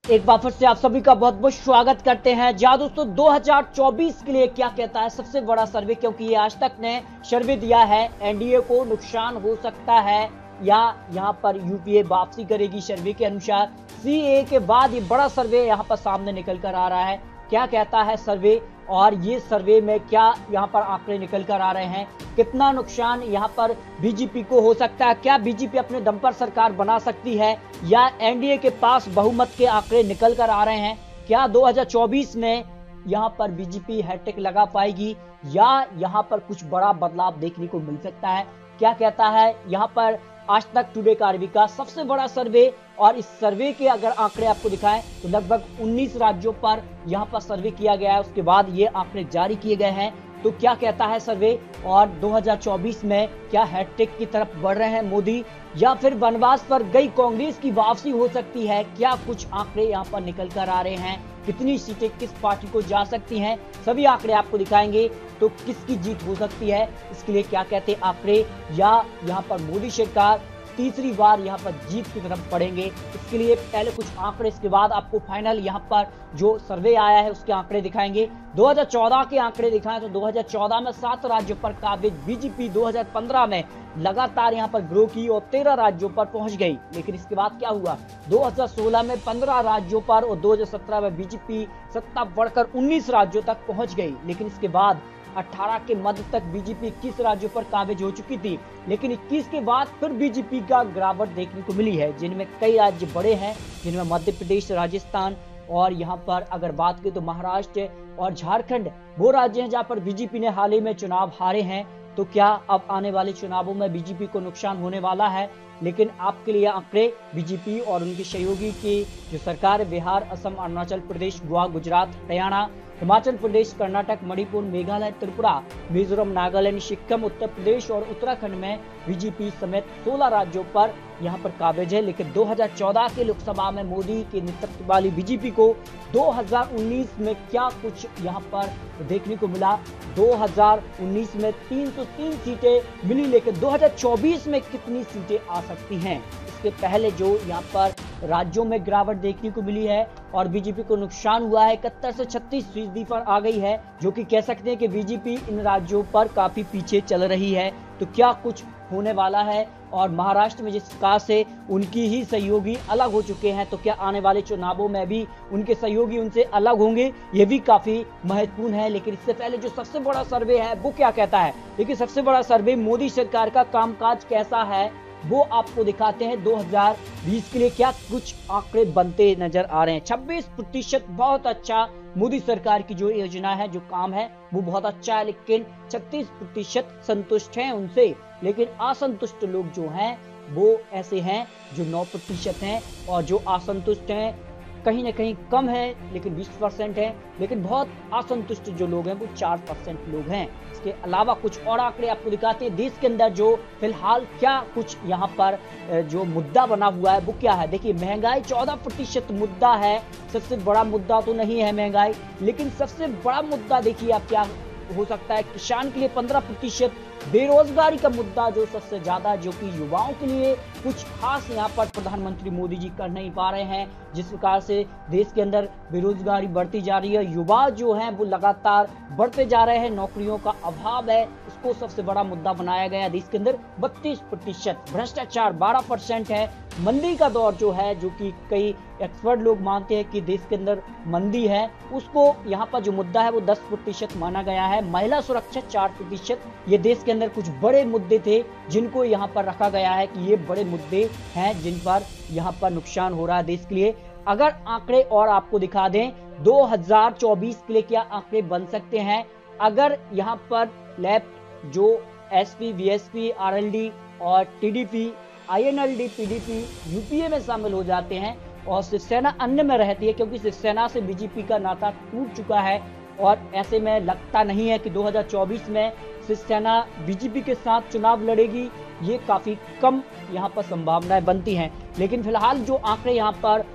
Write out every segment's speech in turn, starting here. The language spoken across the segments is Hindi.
एक बार फिर से आप सभी का बहुत बहुत स्वागत करते हैं। जी दोस्तों, 2024 के लिए क्या कहता है सबसे बड़ा सर्वे, क्योंकि ये आज तक ने सर्वे दिया है। एनडीए को नुकसान हो सकता है या यहां पर यूपीए वापसी करेगी। सर्वे के अनुसार सीए के बाद ये बड़ा सर्वे यहां पर सामने निकल कर आ रहा है। क्या कहता है सर्वे और ये सर्वे में क्या यहाँ पर आंकड़े निकल कर आ रहे हैं, कितना नुकसान यहाँ पर बीजेपी को हो सकता है, क्या बीजेपी अपने दम पर सरकार बना सकती है या एनडीए के पास बहुमत के आंकड़े निकल कर आ रहे हैं, क्या 2024 में यहाँ पर बीजेपी हैट्रिक लगा पाएगी या यहाँ पर कुछ बड़ा बदलाव देखने को मिल सकता है। क्या कहता है यहाँ पर आज तक टुडे कार्वी का सबसे बड़ा सर्वे, और इस सर्वे के अगर आंकड़े आपको दिखाएं तो लगभग 19 राज्यों पर यहाँ पर सर्वे किया गया है। उसके बाद ये आंकड़े जारी किए गए हैं। तो क्या कहता है सर्वे, और 2024 में क्या हैट्रिक की तरफ बढ़ रहे हैं मोदी या फिर वनवास पर गई कांग्रेस की वापसी हो सकती है। क्या कुछ आंकड़े यहाँ पर निकल कर आ रहे हैं, कितनी सीटें किस पार्टी को जा सकती हैं, सभी आंकड़े आपको दिखाएंगे। तो किसकी जीत हो सकती है, इसके लिए क्या कहते हैं आंकड़े, या यहाँ पर मोदी सरकार तीसरी बार यहाँ पर जीत की तरफ बढ़ेंगे। इसके लिए पहले कुछ आंकड़े, इसके बाद आपको फाइनल यहाँ पर जो सर्वे आया है उसके आंकड़े दिखाएंगे। 2014 के आंकड़े दिखाएं तो 2014 में 7 राज्यों पर काबिज बीजेपी 2015 में लगातार यहाँ पर ग्रो की और 13 राज्यों पर पहुंच गई। लेकिन इसके बाद क्या हुआ, 2016 में 15 राज्यों पर और 2017 में बीजेपी सत्ता बढ़कर 19 राज्यों तक पहुंच गई। लेकिन इसके बाद 18 के मध्य तक बीजेपी 21 राज्यों पर काबिज हो चुकी थी। लेकिन 21 के बाद फिर बीजेपी का गिरावट देखने को मिली है, जिनमें कई राज्य बड़े हैं, जिनमें मध्य प्रदेश, राजस्थान और यहाँ पर अगर बात करें तो महाराष्ट्र और झारखंड वो राज्य हैं जहाँ पर बीजेपी ने हाल ही में चुनाव हारे हैं। तो क्या अब आने वाले चुनावों में बीजेपी को नुकसान होने वाला है। लेकिन आपके लिए आंकड़े बीजेपी और उनके सहयोगी की जो सरकार है, बिहार, असम, अरुणाचल प्रदेश, गोवा, गुजरात, हरियाणा, हिमाचल प्रदेश, कर्नाटक, मणिपुर, मेघालय, त्रिपुरा, मिजोरम, नागालैंड, सिक्किम, उत्तर प्रदेश और उत्तराखंड में बीजेपी समेत 16 राज्यों पर यहाँ पर काबिज है। लेकिन 2014 के लोकसभा में मोदी के नेतृत्व वाली बीजेपी को 2019 में क्या कुछ यहाँ पर देखने को मिला। 2019 में 303 सीटें मिली, लेकिन 2024 में कितनी सीटें आ सकती हैं। इसके पहले जो यहाँ पर राज्यों में गिरावट देखने को मिली है और बीजेपी को नुकसान हुआ है, 71 से 36% पर आ गई है, जो कि कह सकते हैं कि बीजेपी इन राज्यों पर काफी पीछे चल रही है। तो क्या कुछ होने वाला है, और महाराष्ट्र में जिस प्रकार से उनकी ही सहयोगी अलग हो चुके हैं, तो क्या आने वाले चुनावों में भी उनके सहयोगी उनसे अलग होंगे, ये भी काफी महत्वपूर्ण है। लेकिन इससे पहले जो सबसे बड़ा सर्वे है वो क्या कहता है, देखिए सबसे बड़ा सर्वे मोदी सरकार का कामकाज कैसा है वो आपको दिखाते हैं। 2020 के लिए क्या कुछ आंकड़े बनते नजर आ रहे हैं। 26% बहुत अच्छा, मोदी सरकार की जो योजना है, जो काम है वो बहुत अच्छा है। लेकिन 36% संतुष्ट हैं उनसे, लेकिन असंतुष्ट लोग जो हैं वो ऐसे हैं जो 9% हैं, और जो असंतुष्ट हैं कहीं ना कहीं कम है, लेकिन 20% है। लेकिन बहुत असंतुष्ट जो लोग हैं वो 4% लोग हैं। इसके अलावा कुछ और आंकड़े आपको दिखाते हैं देश के अंदर जो फिलहाल क्या कुछ यहाँ पर जो मुद्दा बना हुआ है वो क्या है। देखिए महंगाई 14% मुद्दा है, सबसे बड़ा मुद्दा तो नहीं है महंगाई, लेकिन सबसे बड़ा मुद्दा देखिए आप क्या हो सकता है। किसान के लिए 15%, बेरोजगारी का मुद्दा जो सबसे ज्यादा, जो कि युवाओं के लिए कुछ खास यहाँ पर प्रधानमंत्री मोदी जी कर नहीं पा रहे हैं। जिस प्रकार से देश के अंदर बेरोजगारी बढ़ती जा रही है, युवा जो हैं वो लगातार बढ़ते जा रहे हैं, नौकरियों का अभाव है, इसको सबसे बड़ा मुद्दा बनाया गया देश के अंदर। 32%, भ्रष्टाचार 12% है, मंदी का दौर जो है, जो कि कई एक्सपर्ट लोग मानते हैं कि देश के अंदर मंदी है, उसको यहाँ पर जो मुद्दा है वो 10% माना गया है। महिला सुरक्षा 4%, ये देश के अंदर कुछ बड़े मुद्दे थे जिनको यहाँ पर रखा गया है कि ये बड़े मुद्दे हैं जिन पर यहाँ पर नुकसान हो रहा है देश के लिए। अगर आंकड़े और आपको दिखा दें 2024 के लिए क्या आंकड़े बन सकते हैं, अगर यहाँ पर लेफ्ट जो एसपी, वीएसपी, आरएलडी और टीडीपी, आईएनएलडी, पीडीपी यूपीए में शामिल हो जाते हैं और शिवसेना अन्य में रहती है, क्योंकि शिवसेना से बीजेपी का नाता टूट चुका है। और ऐसे में लगता नहीं है कि 2024 में शिवसेना बीजेपी के साथ चुनाव लड़ेगी, ये काफी कम यहाँ पर संभावनाएं बनती हैं। लेकिन फिलहाल जो आंकड़े यहाँ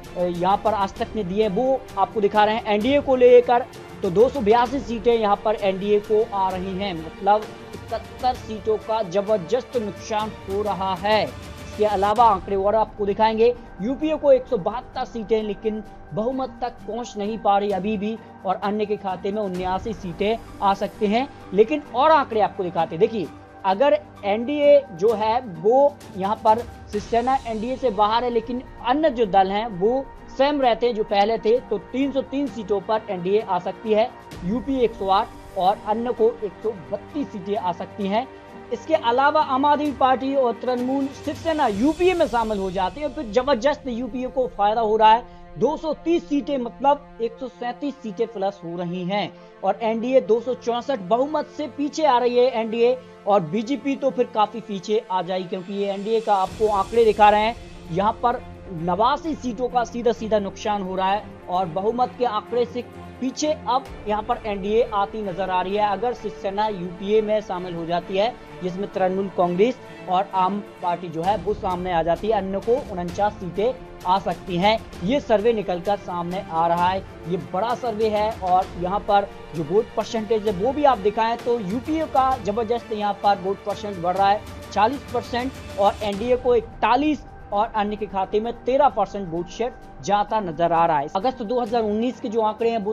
पर आज तक ने दिए वो आपको दिखा रहे हैं एनडीए को लेकर। तो 282 सीटें यहाँ पर एनडीए को आ रही हैं, मतलब 71 सीटों का जबरदस्त नुकसान हो रहा है। इसके अलावा आंकड़े और आपको दिखाएंगे। यूपीए को 172 सीटें लेकिन बहुमत तक पहुंच नहीं पा रही अभी भी, और अन्य के खाते में 79 सीटें आ सकते हैं। लेकिन और आंकड़े आपको दिखाते हैं। देखिए, अगर एनडीए जो है वो यहाँ पर शिवसेना एनडीए से बाहर है, लेकिन अन्य जो दल हैं वो सेम रहते हैं जो पहले थे, तो 303 सीटों पर एनडीए आ सकती है, यूपी 108 और अन्य को 132 सीटें आ सकती हैं। इसके अलावा आम आदमी पार्टी और तृणमूल शिवसेना यूपीए में शामिल हो जाते हैं, फिर जबरदस्त यूपीए को फायदा हो रहा है। 230 सीटें मतलब 137 सीटें प्लस हो रही हैं, और एनडीए 264 बहुमत से पीछे आ रही है एनडीए, और बीजेपी तो फिर काफी पीछे आ जाएगी, क्योंकि ये एनडीए का आपको आंकड़े दिखा रहे हैं। यहाँ पर 89 सीटों का सीधा सीधा नुकसान हो रहा है, और बहुमत के आंकड़े से पीछे अब यहाँ पर एनडीए आती नजर आ रही है। अगर शिवसेना यूपीए में शामिल हो जाती है, जिसमें तृणमूल कांग्रेस और आम पार्टी जो है वो सामने आ जाती है, अन्य को 49 सीटें आ सकती हैं। ये सर्वे निकलकर सामने आ रहा है, ये बड़ा सर्वे है, और यहाँ पर जो वोट परसेंटेज है वो भी आप दिखाएं तो यूपीए का जबरदस्त यहाँ पर वोट परसेंट बढ़ रहा है 40%, और एनडीए को 41 और अन्य के खाते में 13% वोट शेयर जाता नजर आ रहा है। अगस्त 2019 के जो आंकड़े हैं वो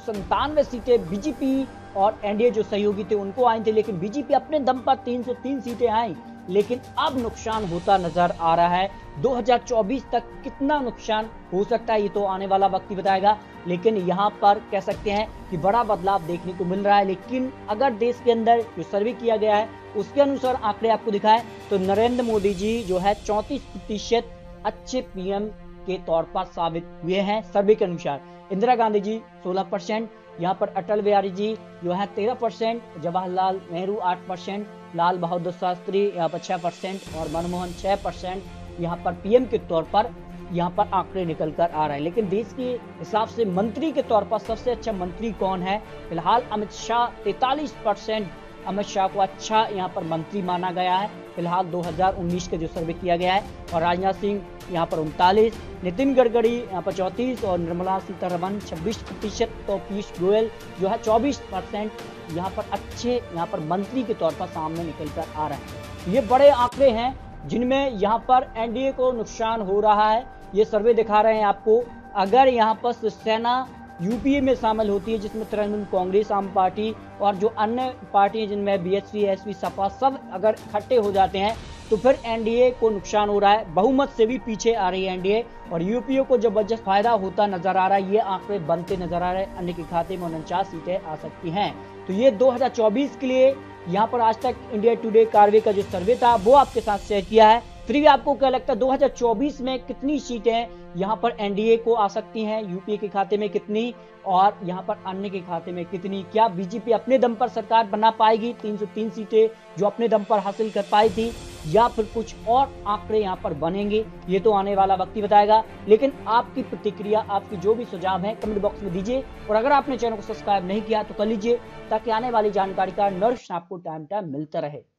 397 सीटें बीजेपी और एनडीए जो सहयोगी थे उनको आई थी, लेकिन बीजेपी अपने दम पर 303 सीटें आई, लेकिन अब नुकसान होता नजर आ रहा है। 2024 तक कितना नुकसान हो सकता है ये तो आने वाला वक्त ही बताएगा, लेकिन यहाँ पर कह सकते हैं कि बड़ा बदलाव देखने को मिल रहा है। लेकिन अगर देश के अंदर जो सर्वे किया गया है उसके अनुसार आंकड़े आपको दिखाएं तो नरेंद्र मोदी जी जो है 34% अच्छे पीएम के तौर पर साबित हुए हैं सर्वे के अनुसार। इंदिरा गांधी जी 16%, यहाँ पर अटल बिहारी जी जो है 13%, जवाहरलाल नेहरू 8%, लाल बहादुर शास्त्री यहाँ पर 6% और मनमोहन 6% यहाँ पर पीएम के तौर पर यहाँ पर आंकड़े निकल कर आ रहे हैं। लेकिन देश के हिसाब से मंत्री के तौर पर सबसे अच्छा मंत्री कौन है? फिलहाल अमित शाह 43%, अमित शाह को अच्छा यहाँ पर मंत्री माना गया है फिलहाल 2019 के जो सर्वे किया गया है। और राजनाथ सिंह यहाँ पर 39, नितिन गडकरी यहाँ पर 34 और निर्मला सीतारमण 26%, तो पीयूष गोयल जो है 24% यहाँ पर अच्छे यहाँ पर मंत्री के तौर पर सामने निकल कर आ रहे हैं। ये बड़े आंकड़े हैं जिनमें यहाँ पर एनडीए को नुकसान हो रहा है, ये सर्वे दिखा रहे हैं आपको। अगर यहाँ पर शिवसेना यूपीए में शामिल होती है, जिसमें तृणमूल कांग्रेस, आम पार्टी और जो अन्य पार्टी जिनमें बीएसपी, एसपी, सपा सब अगर इकट्ठे हो जाते हैं तो फिर एनडीए को नुकसान हो रहा है। बहुमत से भी पीछे आ रही है एनडीए, और यूपीए को जबरदस्त फायदा होता नजर आ रहा है। ये आंकड़े बनते नजर आ रहे हैं, अन्य के खाते में 49 सीटें आ सकती हैं। तो ये 2024 के लिए यहाँ पर आज तक इंडिया टुडे कार्वे का जो सर्वे था वो आपके साथ शेयर किया है। फिर भी आपको क्या लगता है 2024 में कितनी सीटें यहाँ पर एनडीए को आ सकती हैं, यूपीए के खाते में कितनी और यहाँ पर अन्य के खाते में कितनी? क्या बीजेपी अपने दम पर सरकार बना पाएगी 303 सीटें जो अपने दम पर हासिल कर पाई थी, या फिर कुछ और आंकड़े यहाँ पर बनेंगे? ये तो आने वाला वक्त ही बताएगा। लेकिन आपकी प्रतिक्रिया, आपकी जो भी सुझाव है कमेंट बॉक्स में दीजिए, और अगर आपने चैनल को सब्सक्राइब नहीं किया तो कर लीजिए ताकि आने वाली जानकारी का नोटिफिकेशन आपको टाइम टाइम मिलता रहे।